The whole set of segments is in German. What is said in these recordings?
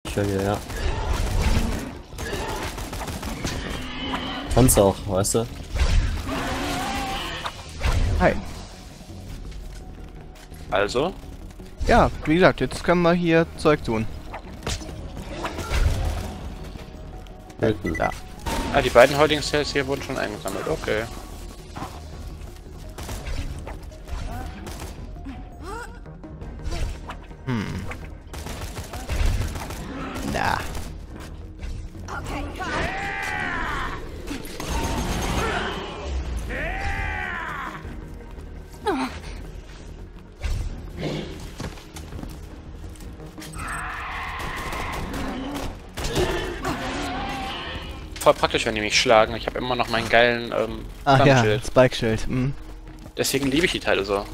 Ich höre hier, ja. Kannst auch, weißt du? Hi. Also? Ja, wie gesagt, jetzt können wir hier Zeug tun. Selten. Ja. Ah, die beiden Holding Cells hier wurden schon eingesammelt, okay. Na. Voll praktisch, wenn die mich schlagen. Ich habe immer noch meinen geilen Ach ja, Flammenschild. Spike-Schild. Hm. Deswegen liebe ich die Teile so.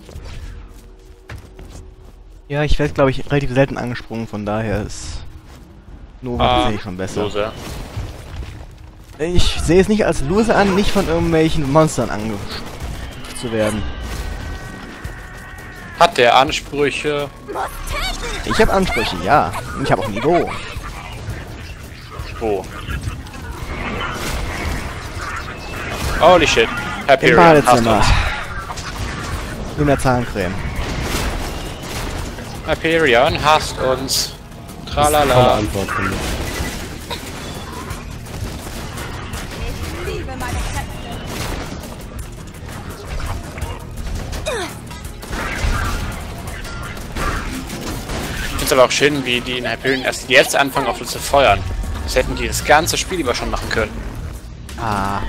Ja, ich werde, glaube ich, relativ selten angesprungen, von daher ist Nova tatsächlich schon besser. So sehr. Ich sehe es nicht als Loser an, nicht von irgendwelchen Monstern angesprochen zu werden. Hat der Ansprüche? Ich habe Ansprüche, ja. Und ich habe auch ein Niveau. Wo? Holy shit. Im Hyperion, hast Badezimmer. uns. In der Zahncreme. Hyperion, hasst uns. Tolle Tralala. Antwort von mir. Ich liebe meine Kräfte. Ich finde es aber auch schön, wie die in Hyperion erst jetzt anfangen auf uns zu feuern. Das hätten die das ganze Spiel über schon machen können. Ah.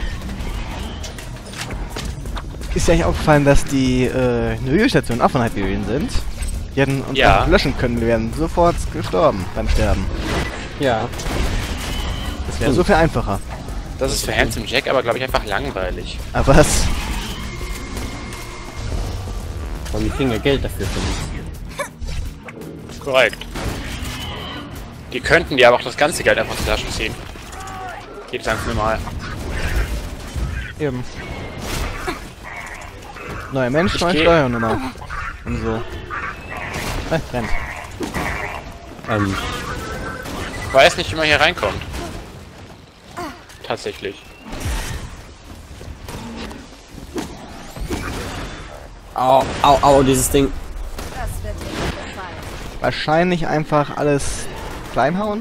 Ist ja eigentlich aufgefallen, dass die Navigationsstationen auch von Hyperion sind. Die hätten uns Ja. einfach löschen können, wir wären sofort gestorben beim Sterben. Ja. Das wäre so viel einfacher. Das ist für Handsome Jack aber, glaube ich, einfach langweilig. Aber was? Und die kriegen ja Geld dafür von uns. Korrekt. Die könnten dir aber auch das ganze Geld einfach aus der Tasche ziehen. Jedes einzelne Mal. Eben. Neuer Mensch, Ich neue geh- Steuernummer. Und so. Rennt. Ich weiß nicht, wie man hier reinkommt. Tatsächlich. Au, au, au, dieses Ding. Das wird dir nicht gefallen. Wahrscheinlich einfach alles klein hauen.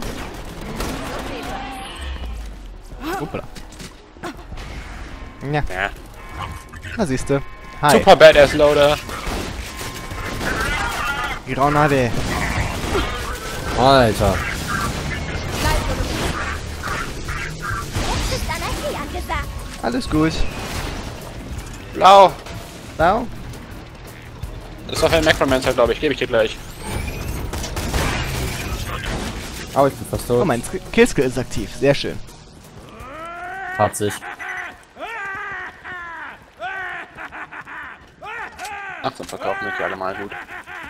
Hoppla. Ja, Ja. da siehste. Hi. Super Badass Loader. Granade. Alter. Bleib, wo du bist. Jetzt ist Anarchie angesagt. Alles gut. Blau. Now? Das ist auf ein Necromancer, glaube ich. Gebe ich dir gleich. Au, ich bin fast tot. Oh, mein Killskill ist aktiv. Sehr schön. Hat sich. Ach, dann verkaufen wir die alle mal gut.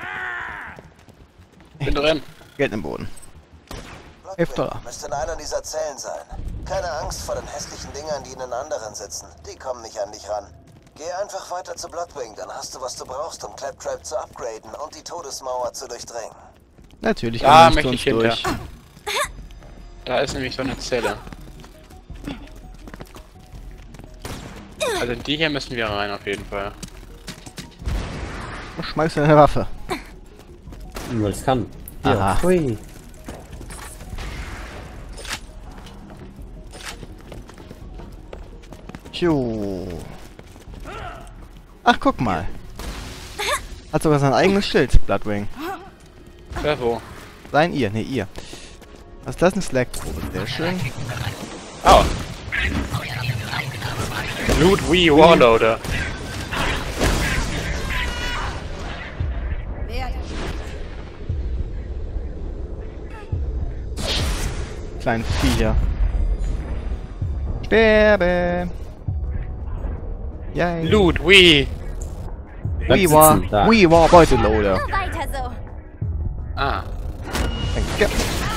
Bin drin. Geld im Boden. 11 $. Müsste in einer dieser Zellen sein. Keine Angst vor den hässlichen Dingern, die in den anderen sitzen. Die kommen nicht an dich ran. Geh einfach weiter zu Bloodwing, dann hast du, was du brauchst, um Claptrap zu upgraden und die Todesmauer zu durchdringen. Natürlich Da kommen wir möchte nicht ich zu uns hinter. durch. Da ist nämlich so eine Zelle. Also in die hier müssen wir rein auf jeden Fall. Schmeiß deine Waffe. Weil es kann. Aha. Hui. Jo. Ach, guck mal. Hat sogar sein eigenes Schild, Bloodwing. Wer wo? Sein ihr, ne ihr. Was ist das? Eine Slack-Probe. Sehr schön. Oh. Loot Wii Warloader. Werde. Kleinen Viecher. Sterbe! Yay. Loot Wii. We sitzen da. war Beuteloader. Nur weiter so. Ah. Danke.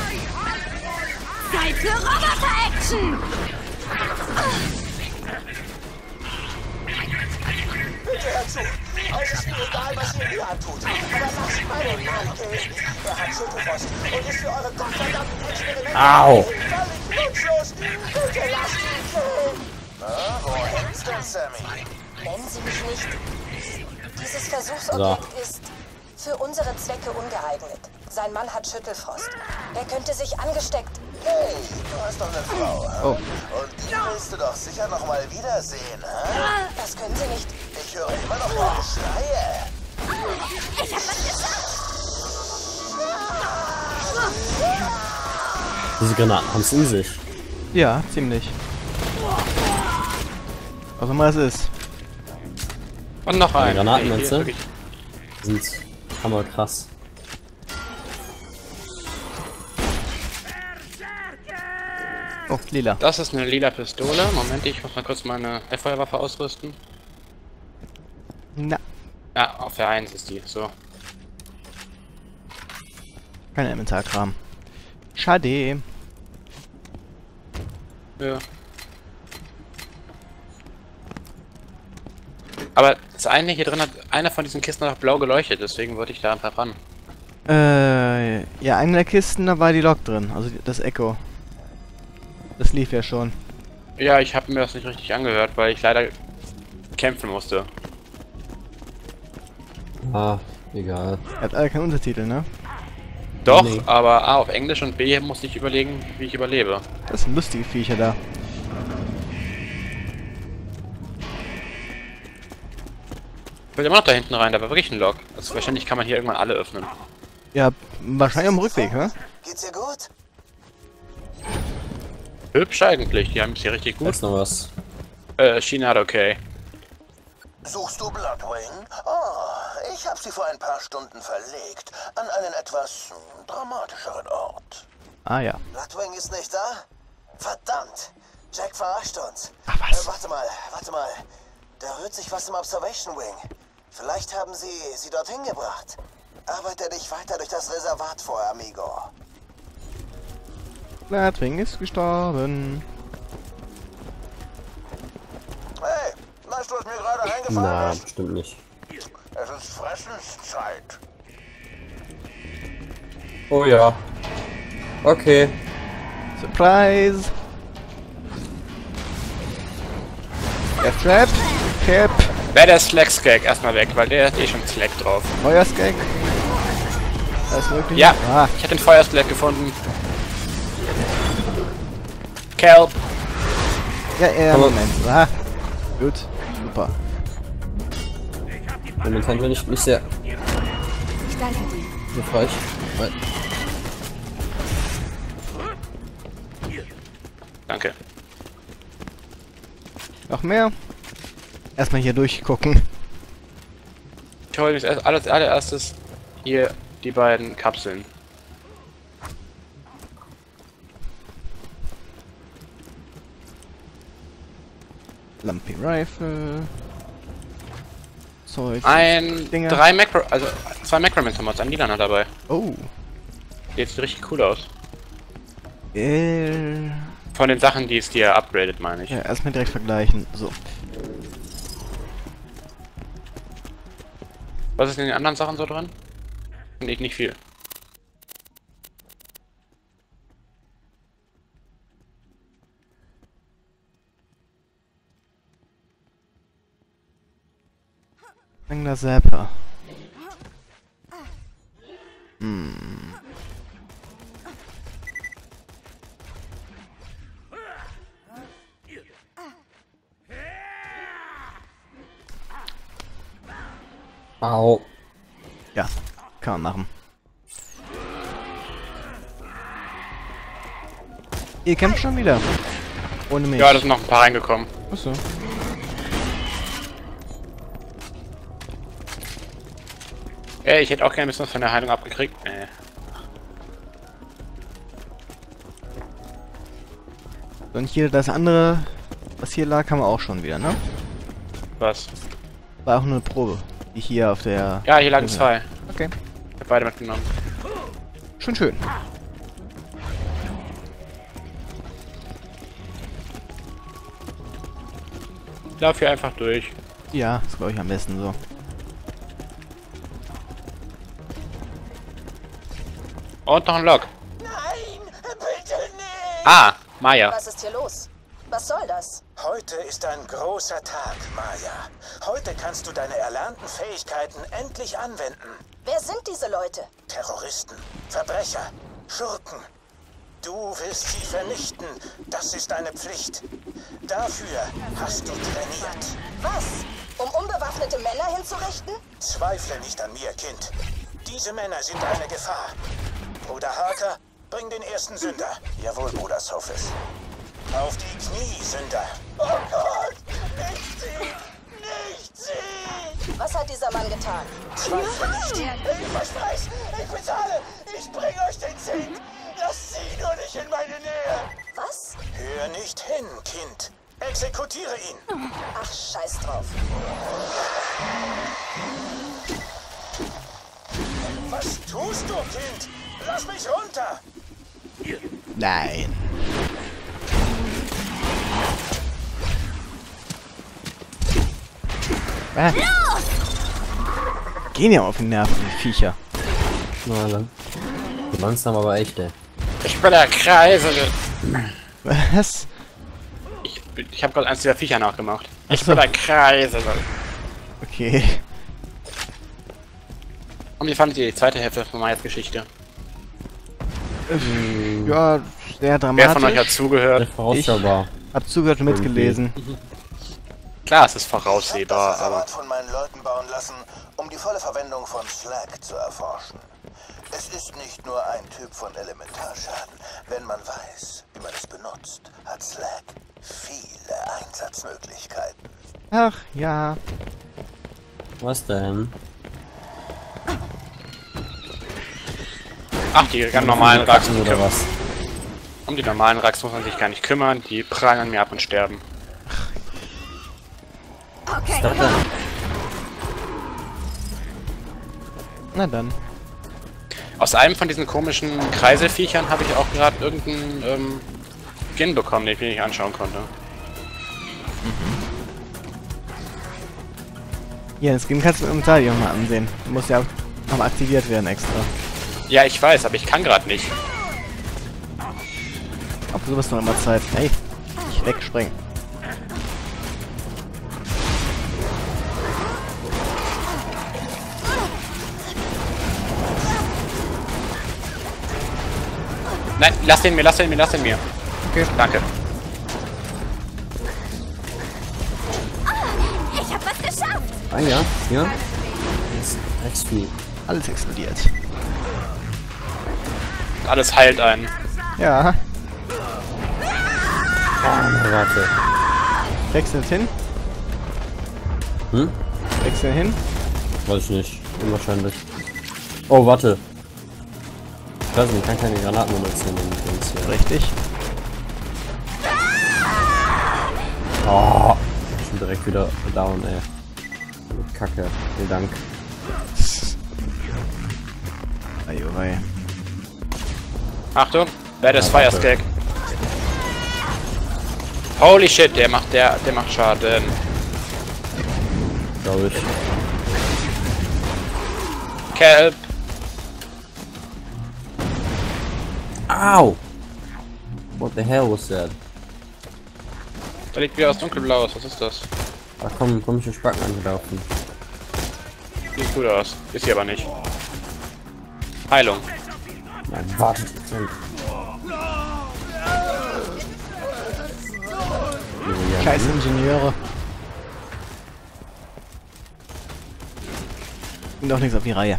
Zeit für Roboter-Action! Bitte, Herr Zu. Es ist mir egal, was ihr mir antut. Aber lasst meinen Mann gehen. Er hat Schüttelfrost und ist für eure gottverdammten Experimente Au. völlig nutzlos. Bitte lasst ihn gehen. Na, wo hängt's denn, Sammy? Nennen Sie mich nicht. Dieses Versuchsobjekt ist für unsere Zwecke ungeeignet. Sein Mann hat Schüttelfrost. Er könnte sich angesteckt... Hey, du hast doch eine Frau, hä? Oh. Und die willst du doch sicher noch mal wiedersehen, hä? Das können Sie nicht. Ich höre immer noch deine Schreie. Ich hab was gesagt! Diese Granaten haben es in sich. Ja, ziemlich. Was auch immer es ist. Und noch ein. Granaten, Hier meinst ist du? wirklich- Sind hammerkrass. Oh, lila. Das ist eine lila Pistole. Moment, ich muss mal kurz meine Feuerwaffe ausrüsten. Na, Ja, auf der 1 ist die. So. kein Inventarkram. Schade. Ja. Aber das eine hier drin hat einer von diesen Kisten noch blau geleuchtet, deswegen wollte ich da einfach ran. Ja, eine der Kisten, da war die Lok drin. Also das Echo. Das lief ja schon. Ja, ich habe mir das nicht richtig angehört, weil ich leider kämpfen musste. Ah, egal. Er hat alle keinen Untertitel, ne? Doch, Nee. aber A auf Englisch und B musste ich überlegen, wie ich überlebe. Das sind lustige Viecher da. Ich will immer noch da hinten rein, da war wirklich ein Log. Also wahrscheinlich kann man hier irgendwann alle öffnen. Ja, wahrscheinlich am Rückweg, hä? Geht's dir gut? Hübsch eigentlich, die haben es hier richtig Da gut. ist noch was. China hat okay. Suchst du Bloodwing? Oh, ich habe sie vor ein paar Stunden verlegt. An einen etwas dramatischeren Ort. Ah ja. Bloodwing ist nicht da? Verdammt! Jack verarscht uns. Ach, was? Warte mal. Da rührt sich was im Observation Wing. Vielleicht haben sie dorthin gebracht. Arbeite dich weiter durch das Reservat vor, Amigo. Bloodwing ist gestorben. Hey, weißt du, was mir gerade eingefallen Na, ist? bestimmt nicht. Es ist Fressenszeit. Oh ja. Okay. Surprise! Death Cap, Wer der Slack-Skag erstmal weg, weil der hat eh schon Slack drauf. Feuerskag. Alles mögliche. Ja, Ah, ich habe den Feuerslack gefunden. Kelp. ja, Aber- Moment. Ah, gut, super. Momentan bin ich nicht sehr Ich danke dir. hilfreich. Weil Danke. Noch mehr? Erstmal hier durchgucken. Ich hole jetzt als allererstes hier die beiden Kapseln. Lumpy Rifle. Zeug. Dinger. Zwei Macromancer-Mods, ein Lilaner dabei. Oh. Die sieht richtig cool aus. Ja, Von den Sachen, die es dir upgradet, meine ich. erstmal direkt vergleichen. So. Was ist in den anderen Sachen so drin? Nicht viel. Engler Zapper. Au. Ja, kann man machen. Ihr kämpft schon wieder. Ohne mich. Ja, da sind noch ein paar reingekommen. Achso. Ey, ich hätte auch gerne ein bisschen was von der Heilung abgekriegt. Und hier das andere, was hier lag, haben wir auch schon wieder, ne? Was? War auch nur eine Probe. Die hier auf der... Ja, hier lagen zwei. Okay. Ich hab beide mitgenommen. Schon schön. Ich lauf hier einfach durch. Ja, das glaube ich am besten so. Und noch ein Log. Nein, bitte nicht! Ah, Maya. Was ist hier los? Was soll das? Heute ist ein großer Tag, Maya. Heute kannst du deine erlernten Fähigkeiten endlich anwenden. Wer sind diese Leute? Terroristen, Verbrecher, Schurken. Du willst sie vernichten. Das ist deine Pflicht. Dafür hast du trainiert. Was? Um unbewaffnete Männer hinzurichten? Zweifle nicht an mir, Kind. Diese Männer sind eine Gefahr. Bruder Harker, bring den ersten Sünder. Jawohl, Bruder Sophis. Auf die Knie, Sünder. Oh Gott! Nicht sie! Nicht sie! Was hat dieser Mann getan? Zweifle nicht. Ich verspreche, ich bezahle! Ich bringe euch den Zink! Lasst sie nur nicht in meine Nähe! Was? Hör nicht hin, Kind. Exekutiere ihn. Ach, scheiß drauf. Was tust du, Kind? Lass mich runter. Nein. Gehen ja auf den Nerven, die Viecher. Na dann. Die Monster haben aber echt, ey. Ich bin der Kreisel. Was? Ich habe gerade eins dieser Viecher nachgemacht. Ich Ach so. bin der Kreisel. Okay. Und wie fandet ihr die zweite Hälfte von Mayas Geschichte? Ja, sehr Wer von euch hat dramatisch. zugehört? Vorausschaubar. Hab zugehört und mitgelesen. Klar, es ist Ich hab voraussehbar, das aber... Reservat von meinen Leuten bauen lassen, um die volle Verwendung von Slag zu erforschen. Es ist nicht nur ein Typ von Elementarschaden. Wenn man weiß, wie man es benutzt, hat Slag viele Einsatzmöglichkeiten. Ach, ja. Was denn? Ach, die ganz normalen Racks oder was? Um die normalen Racks muss man sich gar nicht kümmern, die prallen an mir ab und sterben. Okay, Was ist das denn? Na dann. Aus einem von diesen komischen Kreiselviechern habe ich auch gerade irgendeinen Skin bekommen, den ich mir nicht anschauen konnte. Ja, das Skin kannst du im Inventar dir mal ansehen. Muss ja auch noch aktiviert werden extra. Ja, ich weiß, aber ich kann gerade nicht. Auf sowas noch immer Zeit. Hey, nicht wegspringen. Nein, lass den mir, lass den mir, lass den mir. Okay. Danke. ich hab was geschafft. Ah ja, hier. Das ist echt viel. Alles explodiert. Alles heilt einen. Ja, Warte. wechselt hin. Hm? Wechseln hin. Weiß ich nicht. Unwahrscheinlich. Oh, warte. Ich weiß nicht, ich kann keine Granatenmunition nehmen. Richtig. Oh, ich bin direkt wieder down, ey. Kacke. Vielen Dank. Eieiei. Achtung, Badass Ja, Fire warte. Skag. Holy shit, der macht Schaden. Glaube ich. Kelp. Ow! What the hell was that? Da liegt wieder was dunkelblaues, was ist das? Da kommen komische Spacken angelaufen. Sieht gut aus. Ist sie aber nicht. Heilung. Nein, warte. Scheiß Ingenieure. Doch nichts auf die Reihe.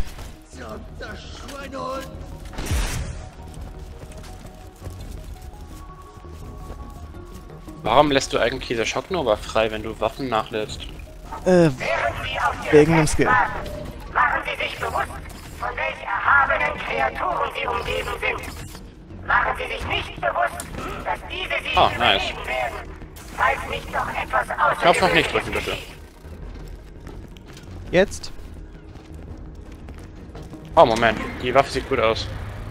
Warum lässt du eigentlich diese Schocknova frei, wenn du Waffen nachlädst? Wegen dem Skill. Machen Sie sich bewusst, von welch erhabenen Kreaturen Sie umgeben sind. Machen Sie sich nicht bewusst, dass diese Sie Ah, nice. überleben werden, falls nicht noch etwas Knopf noch nicht Außergewöhnliches drücken, bitte. geschieht. Jetzt? Oh, Moment. Die Waffe sieht gut aus.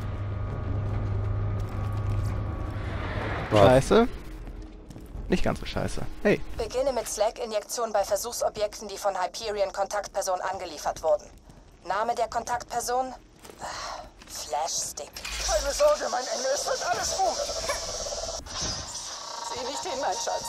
Scheiße. Nicht ganz so scheiße. Hey. Beginne mit Slag-Injektion bei Versuchsobjekten, die von Hyperion-Kontaktpersonen angeliefert wurden. Name der Kontaktperson? Flashstick. Keine Sorge, mein Engel, es wird alles gut. Sieh nicht hin, mein Schatz.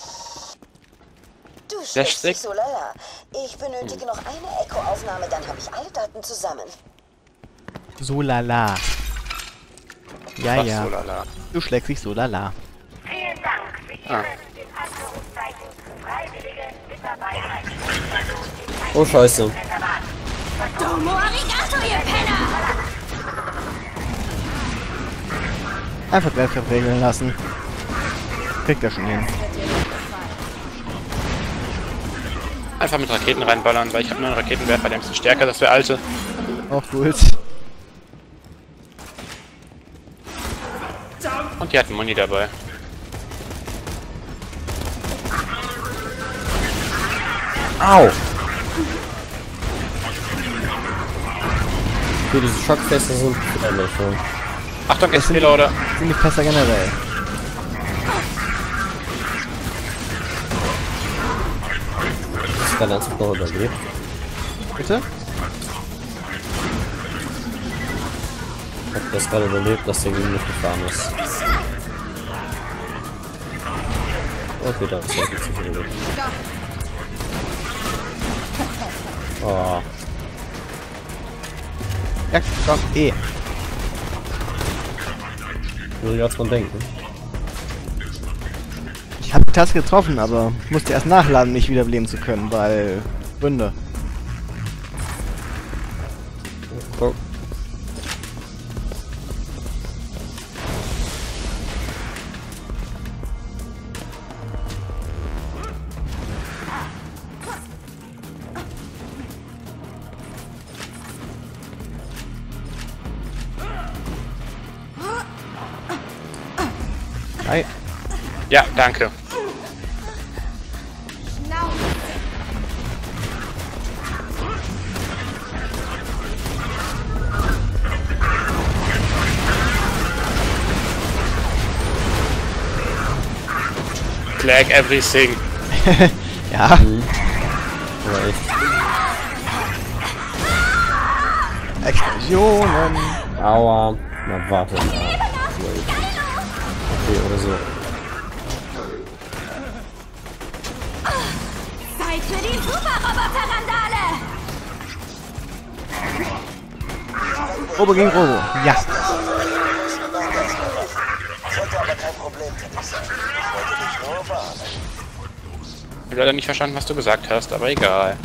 Du Flashstick? schlägst dich so lala. Ich benötige noch eine Echo-Aufnahme, dann habe ich alle Daten zusammen. So lala. Ja, Was, ja. so lala. Du schlägst dich so lala. Vielen Dank für Ihre in Anführungszeichen freiwillige Mitarbeit als Schutzperson im Oh, scheiße. Reservat. Domo arigato, ihr Penner! Einfach Treffer regeln lassen. Kriegt er schon hin. Einfach mit Raketen reinballern, weil ich habe nur einen Raketenwerfer, der ist ein bisschen stärker, das wäre alte. Auch gut. Und die hatten Muni dabei. Au! Okay, diese Schockfässer sind gefährlich, ja. Achtung, jetzt Fehler, oder? Sind die Fässer generell. Ist der ernsthaft noch überlebt? Bitte? Ich hab das gerade überlebt, dass der gegen mich gefahren ist. Okay, da ist er jetzt nicht überlebt. Oh. Ja, komm, Schwieriger als man denkt, ne? Ich habe die Taste getroffen, aber musste erst nachladen, mich wiederbeleben zu können, weil Gründe. Oh. Hi. Ja, danke. Flag everything. Ja. Aber echt. Explosionen. Aua. Na, warte mal. Okay, oder so. Zeit für die Super-Roboter-Randale! Robo gegen Robo. Ja. Sollte aber kein Problem für dich sein. Ich wollte dich nur warnen. Ich habe leider nicht verstanden, was du gesagt hast, aber egal.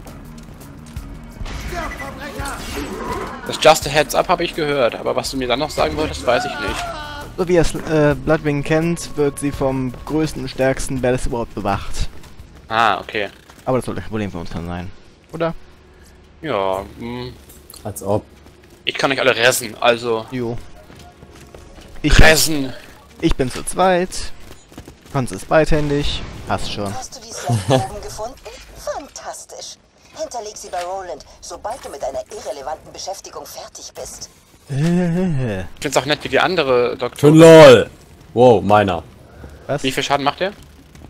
Das Just a Heads Up habe ich gehört, aber was du mir dann noch sagen wolltest, weiß ich nicht. So wie ihr Bloodwing kennt, wird sie vom größten und stärksten Badass überhaupt bewacht. Ah, okay. Aber das sollte kein Problem für uns dann sein. Oder? Ja, Als ob. ich kann euch alle ressen, also Jo. ressen. Ich bin zu zweit. Konz ist beidhändig. Passt schon. Hast du die Slot-Proben gefunden? Fantastisch. Hinterleg sie bei Roland, sobald du mit einer irrelevanten Beschäftigung fertig bist. Ich find's auch nett wie die andere Schon Doktor. LOL! Wow, meiner. Was? Wie viel Schaden macht der?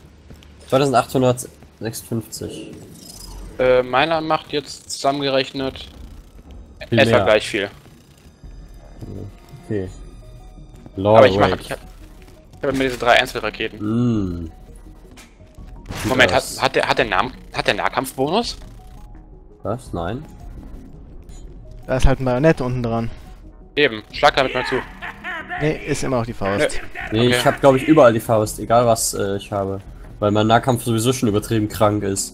2856. Meiner macht jetzt zusammengerechnet Viel etwa mehr. gleich viel. Okay. LOL, Aber ich mache wait. ich hab immer diese 3 Einzelraketen. Mm. Moment, Was? hat der Nahkampfbonus? Was? Nein? Da ist halt ein Bajonett unten dran. Eben, schlag damit mal zu. Nee, ist immer noch die Faust. Nee, Okay. ich habe glaube ich überall die Faust, egal was ich habe. Weil mein Nahkampf sowieso schon übertrieben krank ist.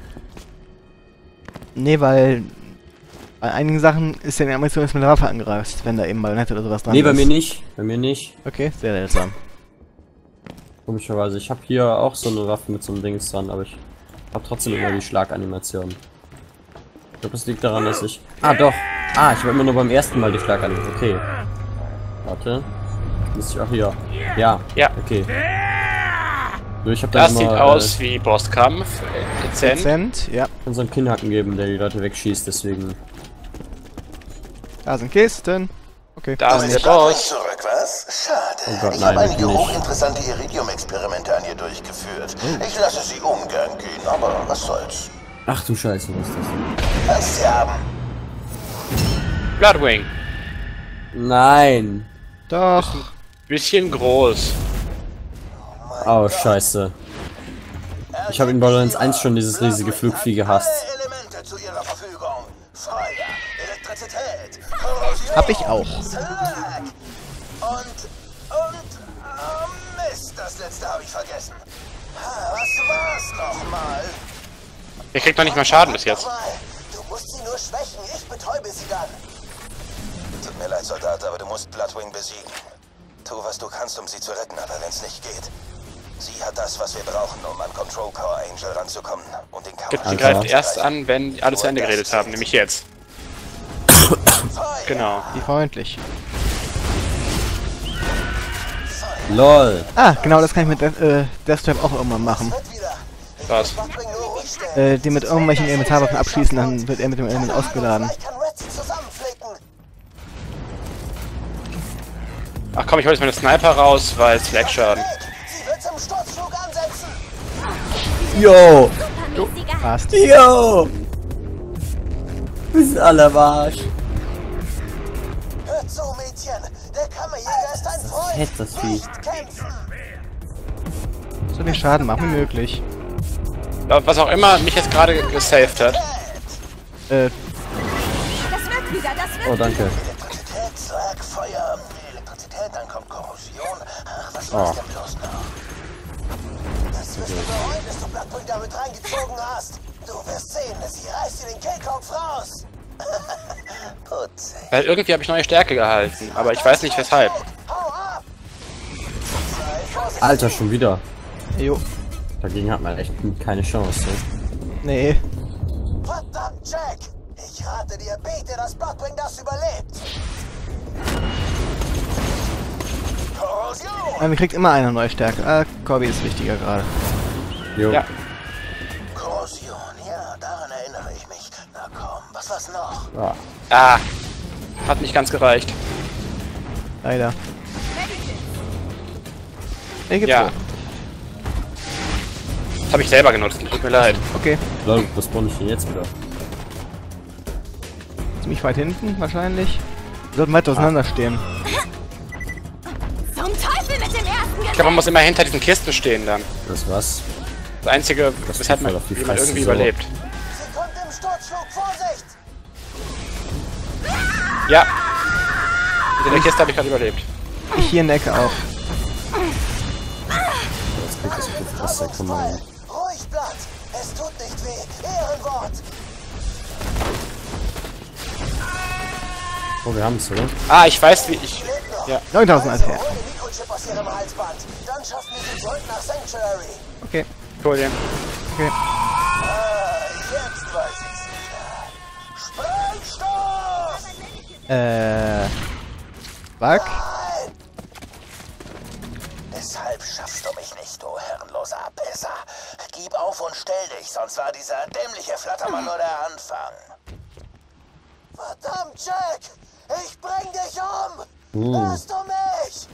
Nee, weil bei einigen Sachen ist ja die Animation mit der Waffe angreift, wenn da eben Bajonett oder sowas dran Nee, ist. bei mir nicht. Bei mir nicht. Okay, sehr seltsam. Komischerweise. Ich habe hier auch so eine Waffe mit so einem Dings dran, aber ich habe trotzdem immer die Schlaganimation. Ich glaube, es liegt daran, dass ich... Ah, doch. Ah, ich habe immer nur beim ersten Mal die Schlaganimation. Okay. Warte. Müsste ich auch hier. Ja. Ja. Okay. Nur ich habe dann Das immer, sieht aus wie Bosskampf. Dezent. Dezent, ja. so einen Kinnhaken geben, der die Leute wegschießt, deswegen... Da sind Kisten. Okay. Da ist der Bloodwing Boss. zurück, was? Schade. Oh Gott, ich nein, habe einige nicht. hochinteressante Iridium-Experimente an ihr durchgeführt. Ich lasse sie ungern gehen, aber was soll's. Ach du Scheiße, was ist das denn? Kannst sie haben. Bloodwing. Nein. Doch. Bisschen groß. Oh, scheiße. Ich habe in Borderlands 1 schon dieses riesige Flugvieh gehasst. Alle Elemente zu ihrer Verfügung. Feuer, Elektrizität, Korrosion, Hab ich auch. Slag. Mist, das letzte habe ich vergessen. Was war's nochmal? Ihr kriegt noch nicht mal Schaden bis jetzt. Du musst sie nur schwächen, ich betäube sie dann. Tut mir leid, Soldat, aber du musst Bloodwing besiegen. Tu, was du kannst, um sie zu retten, aber wenn's nicht geht. Sie hat das, was wir brauchen, um an Control Core Angel ranzukommen. Und den Kampf. Die greift erst an, wenn alle zu Ende geredet haben, nämlich jetzt. Genau. Wie freundlich. LOL. Ah, genau das kann ich mit Deathtrap auch irgendwann machen. Was? Die mit irgendwelchen Elementarwaffen abschließen, dann wird er mit dem Element ausgeladen. Ich kann Red zusammenflicken. Ach komm, ich hol jetzt meine Sniper raus, weil es Fleckschaden. Sie wird zum Sturzflug ansetzen. Yo. Supermäßiger. Passt. Yo. Wir sind alle am Arsch. Hört zu, Mädchen. Der Kammerjäger ist ein Freund. Fett, das Vieh. Nicht kämpfen. So viel Schaden machen wie möglich. Was auch immer mich jetzt gerade gesaved hat. Das wird wieder, das wird Oh, danke. Elektrizität, Slag, Feuer. Elektrizität, dann kommt Korrosion. Ach, was war's denn bloß noch? Das wirst du bereuen, dass du Bloodwing damit reingezogen hast. Du wirst sehen, sie reißt dir den Kehlkopf raus. Putzig. Weil irgendwie habe ich neue Stärke gehalten, aber ich weiß nicht weshalb. Hau ab! Sei vorsichtig. Alter, schon wieder. Jo. Dagegen hat man echt keine Chance. Nee. Verdammt, Jack! Ich rate dir, bete, dass Bloodwing das überlebt. Korrosion! Man kriegt immer eine neue Stärke. Ah, Corby ist wichtiger gerade. Jo. Ja. Korrosion, ja, daran erinnere ich mich. Na komm, was war's noch? Ah. Ah. Hat nicht ganz gereicht. Leider. Hier gibt's Ja. so. Das habe ich selber genutzt, tut mir leid. Okay. Lol, was spawn ich denn jetzt wieder? Ziemlich weit hinten wahrscheinlich. Wir sollten weit auseinander stehen. zum Teufel mit dem ersten Ich glaube, man muss immer hinter diesen Kisten stehen dann. Das was? Das Einzige, weshalb man voll auf die wie man Fresse, irgendwie so. überlebt. Sie kommt im Sturzflug, Vorsicht! Ja. Mit der Kiste habe ich gerade überlebt. Ich hier in der Ecke auch. Das kriegt das auf die Fresse, komm mal. Ruhig, Blatt! Es tut nicht weh! Ehrenwort! Oh, wir haben es, oder? Ah, ich weiß, wie ich... Ja. 9000 als her. Hol den Mikrochip aus ihrem Halsband. Dann schaffen wir sie zurück nach Sanctuary. Okay. Cool, den. Okay. Jetzt weiß ich's wieder. Sprengstoff! Fuck. Deshalb schaffst du mich nicht, du herrenloser Abesser. Gib auf und stell dich, sonst war dieser dämliche Flattermann nur der Anfang. Verdammt, Jack! Ich bring dich um! Hörst du mich?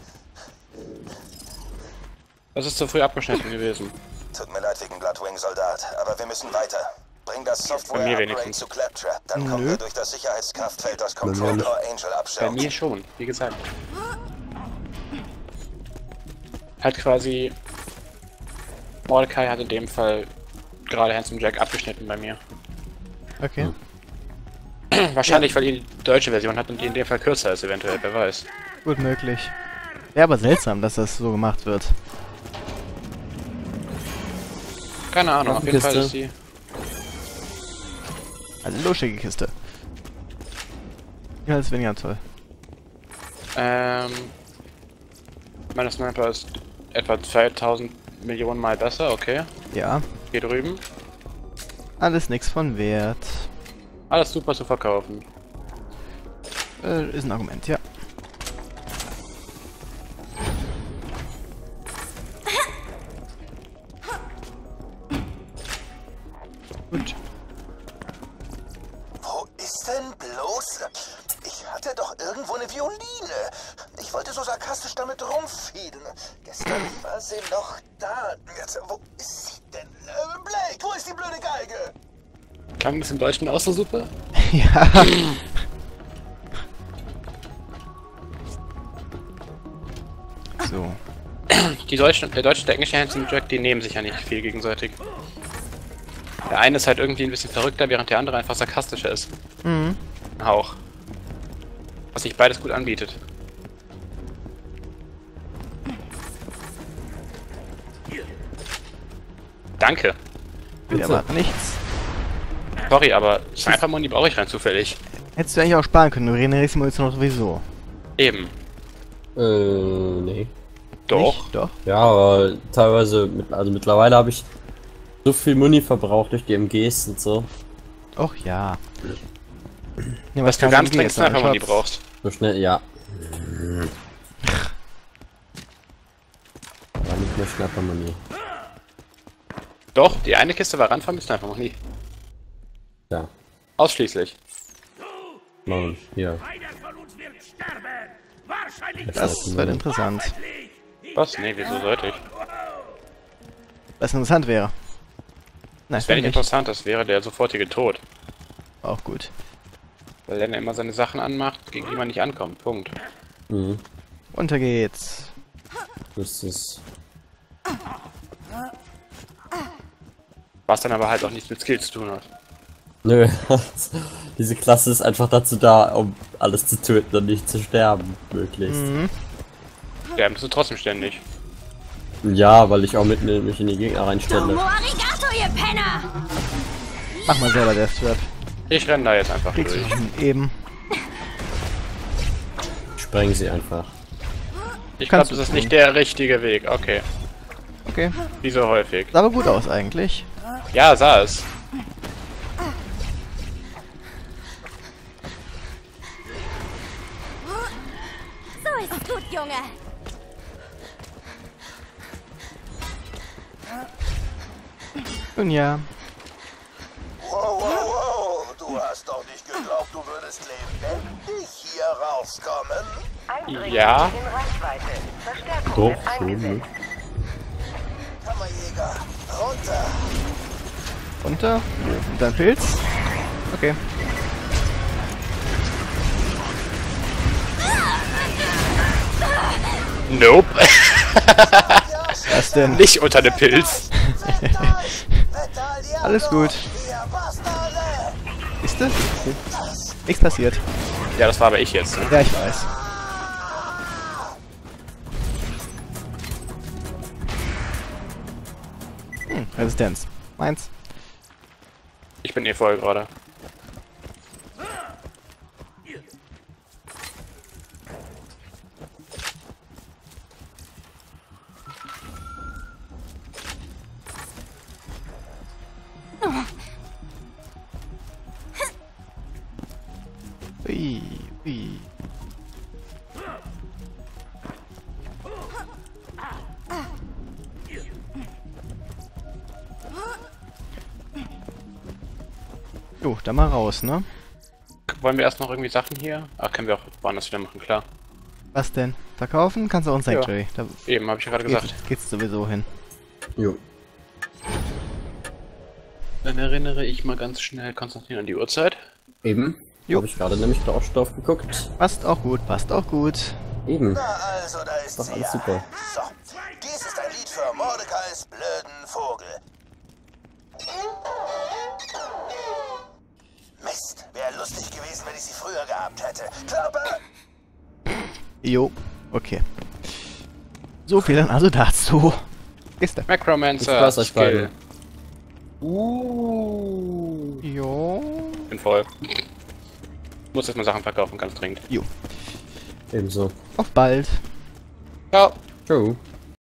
Das ist zu früh abgeschnitten gewesen. Tut mir leid wegen Bloodwing, Soldat, aber wir müssen weiter. Bring das Bei mir Software-Upgrade wenigstens. zu Claptrap, dann kommen wir durch das Sicherheitskraftfeld aus Control Nö. Core Angel Bei abschirmen. mir schon, wie gesagt. Hat quasi... Mordecai hat in dem Fall gerade Handsome Jack abgeschnitten bei mir. Okay. Wahrscheinlich, weil ihr die deutsche Version hat und die in dem Fall kürzer ist, eventuell, wer weiß. Gut möglich. Ja, aber seltsam, dass das so gemacht wird. Keine Ahnung, auf jeden Fall Kiste. ist die... Hallo, schicke Kiste. Ja, das ist weniger toll. Meine Sniper ist etwa 2000 Millionen Mal besser, okay. Ja, Hier drüben. alles nix von Wert. Alles super zu verkaufen. Ist ein Argument, ja. Gut. Wo ist denn bloß... Ich hatte doch irgendwo eine Violine. Ich wollte so sarkastisch damit rumfieden. Gestern war sie noch da. Jetzt, wo ist sie denn? Blake, wo ist die blöde Geige? Klang das im Deutschen auch so super? Ja. So. Der deutsche und der englische Handsome Jack, die nehmen sich ja nicht viel gegenseitig. Der eine ist halt irgendwie ein bisschen verrückter, während der andere einfach sarkastischer ist. Mhm. Ein Hauch. Was sich beides gut anbietet. Danke. Will aber nichts. Sorry, aber Sniper-Muni brauche ich rein zufällig. Hättest du eigentlich auch sparen können, du regenerierst die Munition sowieso. Eben. Nee. Doch. Nicht? Doch. Ja, aber teilweise, also mittlerweile habe ich so viel Muni verbraucht durch die MGs und so. Och ja. Nee, Was du ganz dringend Sniper-Muni brauchst. So schnell, ja. Aber nicht mehr Sniper-Muni. Doch, die eine Kiste war Randfahren mit Sniper-Muni. Ja. Ausschließlich. Mann, hier. Das wird interessant. Was? Nee, wieso sollte ich? Was interessant wäre. Nein, Das wäre nicht nicht. interessant, das wäre der sofortige Tod. Auch gut. Weil der immer seine Sachen anmacht, gegen die man nicht ankommt. Punkt. Mhm. Runter geht's. Das ist. Was dann aber halt auch nichts mit Skill zu tun hat. Nö. Diese Klasse ist einfach dazu da, um alles zu töten und nicht zu sterben, möglichst. Sterben tust du trotzdem ständig. Ja, weil ich auch mich in die Gegner reinstelle. Domo arigato, ihr Penner! Mach mal selber Death Trap. Ich renne da jetzt einfach Kriegst du durch. schon eben. Spreng sie einfach. Ich glaube, Kannst das du ist tun. nicht der richtige Weg. Okay. Okay. Wie so häufig. Sah aber gut aus eigentlich. Ja, sah es. So ist gut, Junge. Nun ja. Wow, wow, wow. Du hast doch nicht geglaubt, du würdest lebendig hier rauskommen. Ja. In Reichweite. Verstärkung Doch, wird schon, eingesetzt. ne? Kammerjäger, runter. Runter. Und dann Pilz. Okay. Nope. Was denn? Nicht unter dem Pilz. Alles gut. Ist das? Nichts passiert. Ja, das war aber ich jetzt. Ne? Ja, ich weiß. Resistenz. Meins. Ich bin eh voll gerade. Ui, ui. Jo, dann mal raus, ne? Wollen wir erst noch irgendwie Sachen hier? Ach, können wir auch woanders wieder machen, klar. Was denn? Verkaufen? Kannst du auch ein Sanctuary. Da Eben, habe ich ja gerade gesagt. geht's sowieso hin. Jo. Dann erinnere ich mal ganz schnell Konstantin an die Uhrzeit. Eben. Jo. Habe ich gerade nämlich da auch drauf geguckt. Passt auch gut, passt auch gut. Eben. Na also, da ist Doch sie alles ja. super. So, dies ist ein Lied für Mordecais blöden Vogel. Mist, wäre lustig gewesen, wenn ich sie früher gehabt hätte. Klappe! Jo, okay. So viel dann also dazu. Kiste. Necromancer. Viel Spaß euch Skill. beiden. Jo. Bin voll. Muss jetzt mal Sachen verkaufen, ganz dringend. Jo. Ebenso. Auf bald. Ciao. Ciao.